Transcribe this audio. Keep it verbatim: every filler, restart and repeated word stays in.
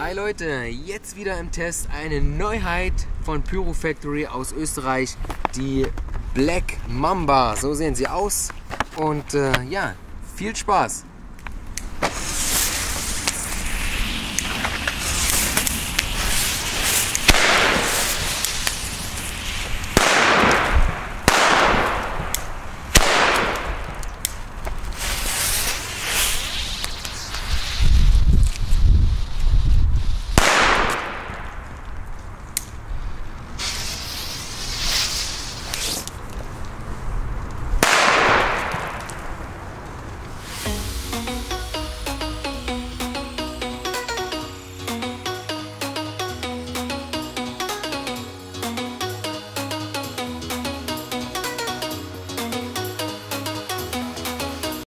Hi Leute, jetzt wieder im Test eine Neuheit von Pyrofactory aus Österreich, die Black Mamba. So sehen sie aus und äh, ja, viel Spaß!